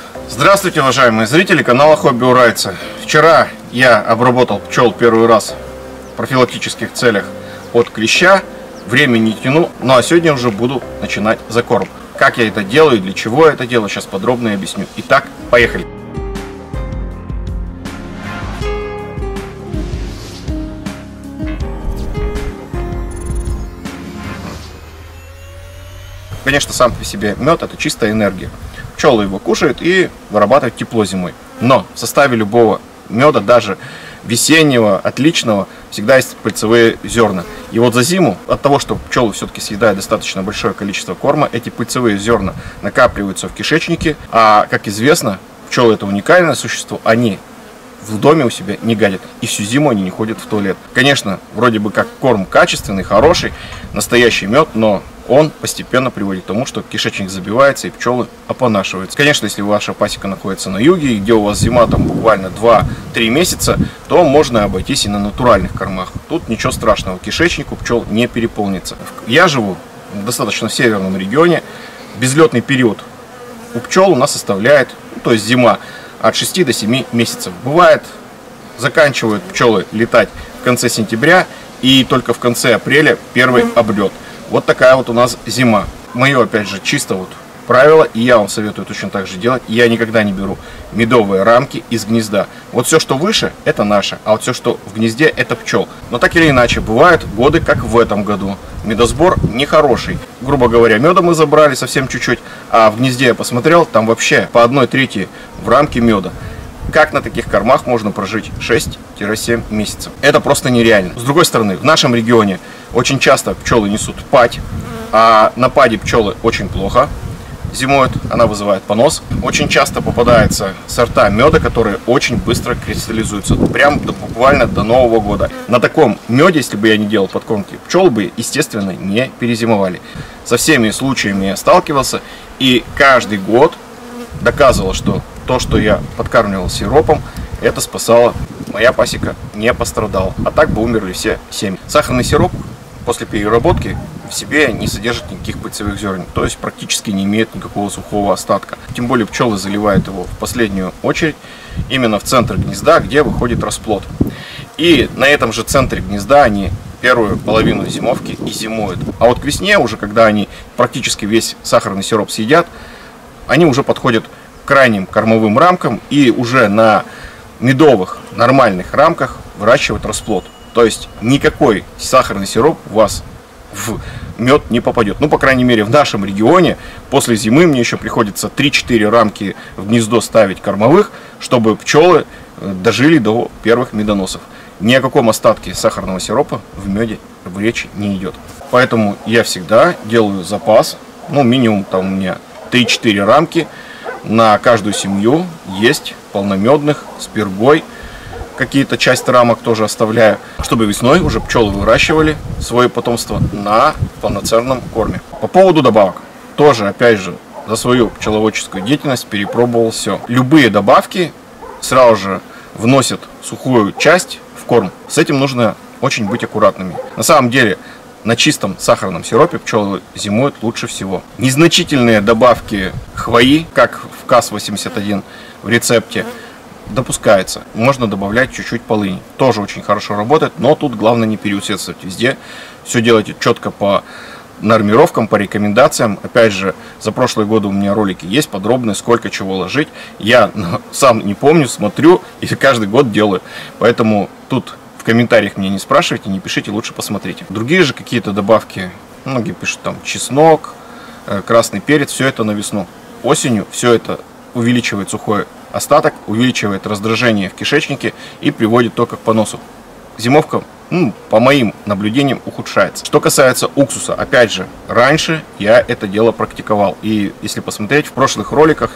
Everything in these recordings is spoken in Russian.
Здравствуйте, уважаемые зрители канала Хобби Уральца. Вчера я обработал пчел первый раз в профилактических целях от клеща. Время не тяну, ну а сегодня уже буду начинать закорм. Как я это делаю, для чего я это делаю, сейчас подробно объясню. Итак, поехали. Конечно, сам по себе мед — это чистая энергия. Пчелы его кушают и вырабатывают тепло зимой. Но в составе любого меда, даже весеннего, отличного, всегда есть пыльцевые зерна. И вот за зиму, от того, что пчелы все-таки съедают достаточно большое количество корма, эти пыльцевые зерна накапливаются в кишечнике. А, как известно, пчелы — это уникальное существо, они в доме у себя не гадят, и всю зиму они не ходят в туалет. Конечно, вроде бы как корм качественный, хороший, настоящий мед, но он постепенно приводит к тому, что кишечник забивается и пчелы опонашиваются. Конечно, если ваша пасека находится на юге, где у вас зима там буквально 2-3 месяца, то можно обойтись и на натуральных кормах. Тут ничего страшного, кишечник у пчел не переполнится. Я живу достаточно в северном регионе. Безлетный период у пчел у нас составляет, то есть зима, от 6 до 7 месяцев. Бывает, заканчивают пчелы летать в конце сентября, и только в конце апреля первый облет. Вот такая вот у нас зима. Мое, опять же, чисто вот правило, и я вам советую точно так же делать. Я никогда не беру медовые рамки из гнезда. Вот все, что выше, это наше, а вот все, что в гнезде, это пчел. Но так или иначе, бывают годы, как в этом году. Медосбор нехороший. Грубо говоря, меда мы забрали совсем чуть-чуть, а в гнезде я посмотрел, там вообще по 1/3 в рамке меда. Как на таких кормах можно прожить 6-7 месяцев? Это просто нереально. С другой стороны, в нашем регионе очень часто пчелы несут падь, а на паде пчелы очень плохо зимуют, она вызывает понос. Очень часто попадаются сорта меда, которые очень быстро кристаллизуются, прям буквально до Нового года. На таком меде, если бы я не делал подкормки, пчелы бы, естественно, не перезимовали. Со всеми случаями я сталкивался, и каждый год доказывал, что то, что я подкармливал сиропом, это спасало. Моя пасека не пострадала. А так бы умерли все 7. Сахарный сироп после переработки в себе не содержит никаких пыльцевых зерен. То есть практически не имеет никакого сухого остатка. Тем более пчелы заливают его в последнюю очередь именно в центр гнезда, где выходит расплод. И на этом же центре гнезда они первую половину зимовки и зимуют. А вот к весне уже, когда они практически весь сахарный сироп съедят, они уже подходят к крайним кормовым рамкам и уже на медовых нормальных рамках выращивают расплод. То есть никакой сахарный сироп у вас в мед не попадет. Ну, по крайней мере, в нашем регионе после зимы мне еще приходится 3-4 рамки в гнездо ставить кормовых, чтобы пчелы дожили до первых медоносов. Ни о каком остатке сахарного сиропа в меде речи не идет. Поэтому я всегда делаю запас, ну, минимум там у меня 3-4 рамки. На каждую семью есть полномедных с пергой. Какие-то часть рамок тоже оставляю, чтобы весной уже пчелы выращивали свое потомство на полноценном корме. По поводу добавок. Тоже, опять же, за свою пчеловодческую деятельность перепробовал все. Любые добавки сразу же вносят сухую часть в корм. С этим нужно очень быть аккуратными. На самом деле, на чистом сахарном сиропе пчелы зимуют лучше всего. Незначительные добавки хвои, как в КАС-81 в рецепте, допускается. Можно добавлять чуть-чуть полыни. Тоже очень хорошо работает, но тут главное не переусердствовать. Везде все делайте четко по нормировкам, по рекомендациям. Опять же, за прошлые годы у меня ролики есть подробные, сколько чего ложить. Я сам не помню, смотрю и каждый год делаю. Поэтому тут в комментариях мне не спрашивайте, не пишите, лучше посмотрите. Другие же какие-то добавки, многие пишут там чеснок, красный перец, все это на весну. Осенью все это увеличивает сухой остаток, увеличивает раздражение в кишечнике и приводит только к поносу. Зимовка, по моим наблюдениям, ухудшается. Что касается уксуса, опять же, раньше я это дело практиковал. И если посмотреть в прошлых роликах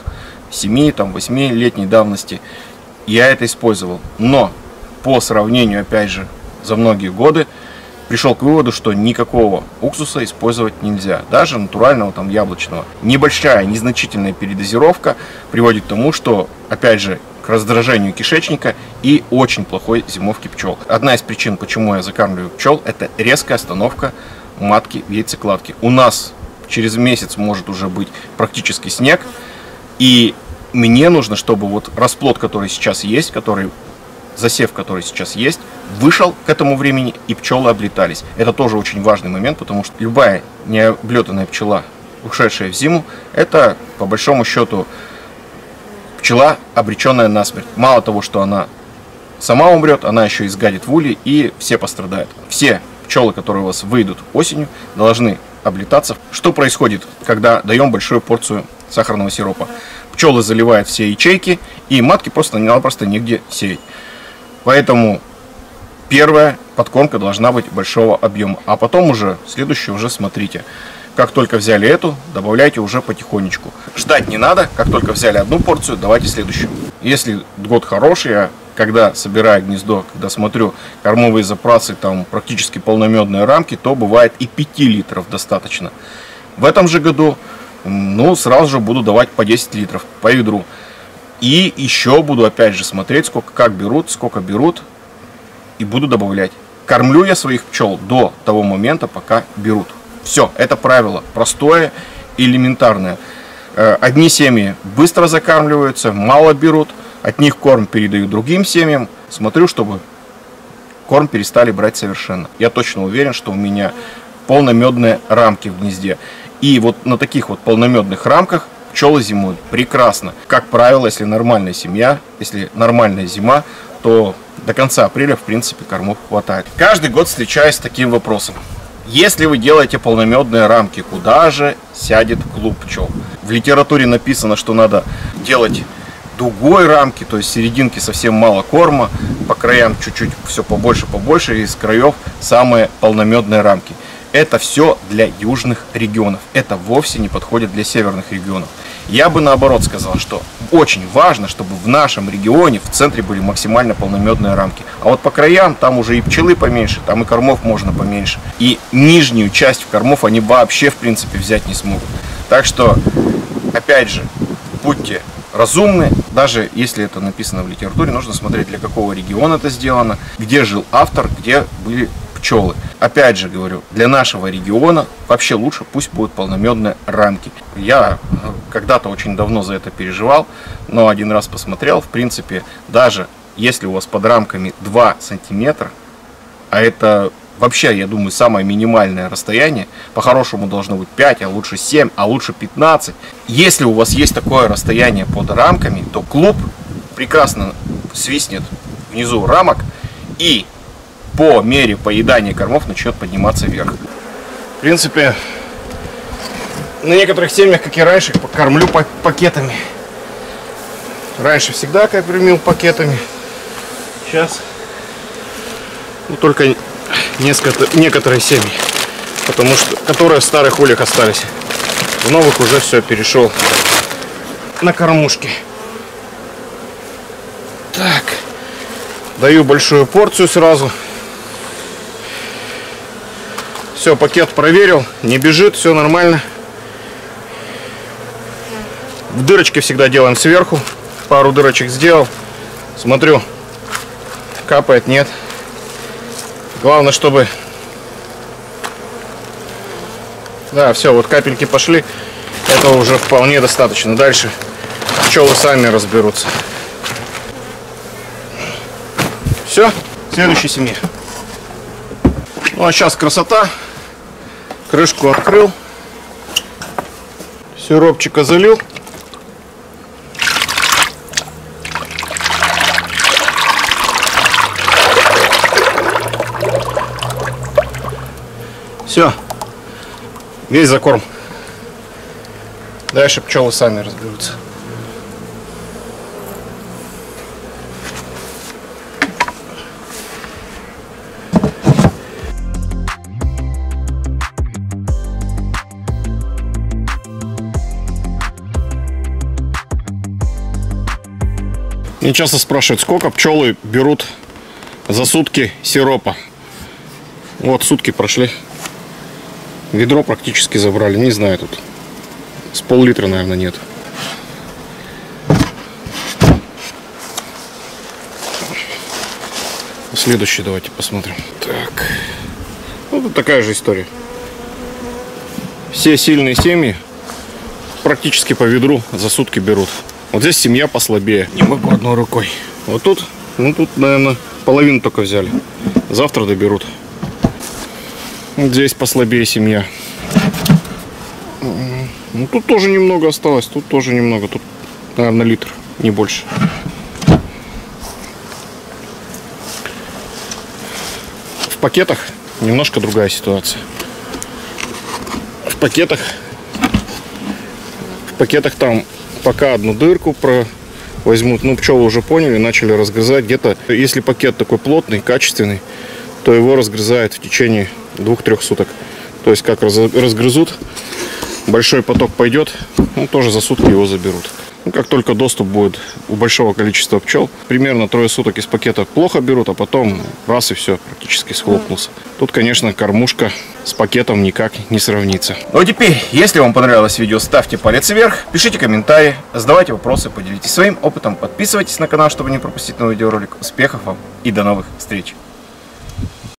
7-8-летней давности, я это использовал. Но по сравнению, опять же, за многие годы пришел к выводу, что никакого уксуса использовать нельзя, даже натурального там яблочного. Небольшая, незначительная передозировка приводит к тому, что, опять же, к раздражению кишечника и очень плохой зимовке пчел. Одна из причин, почему я закармливаю пчел, это резкая остановка матки в яйцекладке. У нас через месяц может уже быть практически снег, и мне нужно, чтобы вот расплод, который сейчас есть, засев, который сейчас есть, вышел к этому времени, и пчелы облетались. Это тоже очень важный момент, потому что любая необлетанная пчела, ушедшая в зиму, это, по большому счету, пчела, обреченная на смерть. Мало того, что она сама умрет, она еще и сгадит в улье, и все пострадают. Все пчелы, которые у вас выйдут осенью, должны облетаться. Что происходит, когда даем большую порцию сахарного сиропа? Пчелы заливают все ячейки, и матки просто-напросто негде сеять. Поэтому первая подкормка должна быть большого объема, а потом уже следующую уже смотрите. Как только взяли эту, добавляйте уже потихонечку. Ждать не надо, как только взяли одну порцию, давайте следующую. Если год хороший, я когда собираю гнездо, когда смотрю кормовые запасы, там практически полномедные рамки, то бывает и 5 литров достаточно. В этом же году, сразу же буду давать по 10 литров по ведру. И еще буду опять же смотреть, сколько берут, и буду добавлять. Кормлю я своих пчел до того момента, пока берут. Все, это правило простое, элементарное. Одни семьи быстро закармливаются, мало берут, от них корм передаю другим семьям. Смотрю, чтобы корм перестали брать совершенно. Я точно уверен, что у меня полномедные рамки в гнезде. И вот на таких вот полномедных рамках пчелы зимуют прекрасно. Как правило, если нормальная семья, если нормальная зима, то до конца апреля, в принципе, кормов хватает. Каждый год встречаюсь с таким вопросом. Если вы делаете полномедные рамки, куда же сядет клуб пчел? В литературе написано, что надо делать дугой рамки, то есть серединки совсем мало корма, по краям чуть-чуть все побольше, и из краев самые полномедные рамки. Это все для южных регионов. Это вовсе не подходит для северных регионов. Я бы наоборот сказал, что очень важно, чтобы в нашем регионе в центре были максимально полномедные рамки. А вот по краям там уже и пчелы поменьше, там и кормов можно поменьше. И нижнюю часть кормов они вообще в принципе взять не смогут. Так что, опять же, будьте разумны. Даже если это написано в литературе, нужно смотреть, для какого региона это сделано, где жил автор, где были пчелы. Опять же говорю, для нашего региона вообще лучше пусть будут полномедные рамки. Я когда-то очень давно за это переживал, но один раз посмотрел, в принципе, даже если у вас под рамками 2 сантиметра, а это вообще, я думаю, самое минимальное расстояние, по-хорошему должно быть 5, а лучше 7, а лучше 15. Если у вас есть такое расстояние под рамками, то клуб прекрасно свистнет внизу рамок и по мере поедания кормов начнет подниматься вверх. В принципе, на некоторых семьях, как и раньше, кормлю пакетами. Раньше всегда кормил пакетами. Сейчас только некоторые семьи, потому что которые в старых ульях остались. В новых уже все перешел на кормушки. Так, даю большую порцию сразу. Все, пакет проверил, не бежит, все нормально. В дырочке всегда делаем сверху. Пару дырочек сделал. Смотрю, капает, нет. Главное, чтобы... Да, все, вот капельки пошли. Этого уже вполне достаточно. Дальше пчелы сами разберутся. Все, следующей семье. Ну а сейчас красота. Крышку открыл. Сиропчика залил. Все. Весь закорм. Дальше пчелы сами разберутся. Меня часто спрашивают, сколько пчелы берут за сутки сиропа. Вот, сутки прошли. Ведро практически забрали. Не знаю, тут с пол-литра, наверное, нет. Следующий давайте посмотрим. Так. Ну, тут такая же история. Все сильные семьи практически по ведру за сутки берут. Вот здесь семья послабее. Не могу одной рукой. Вот тут, ну тут, наверное, половину только взяли. Завтра доберут. Вот здесь послабее семья. Ну тут тоже немного осталось. Тут тоже немного. Тут, наверное, литр, не больше. В пакетах немножко другая ситуация. В пакетах там пока одну дырку возьмут. Ну, пчелы уже поняли, начали разгрызать. Где-то, если пакет такой плотный, качественный, то его разгрызают в течение 2-3 суток. То есть как разгрызут, большой поток пойдет, ну, тоже за сутки его заберут. Ну, как только доступ будет у большого количества пчел, примерно 3 суток из пакета плохо берут, а потом раз и все, практически схлопнулся. Тут, конечно, кормушка с пакетом никак не сравнится. Ну а теперь, если вам понравилось видео, ставьте палец вверх, пишите комментарии, задавайте вопросы, поделитесь своим опытом, подписывайтесь на канал, чтобы не пропустить новый видеоролик. Успехов вам и до новых встреч!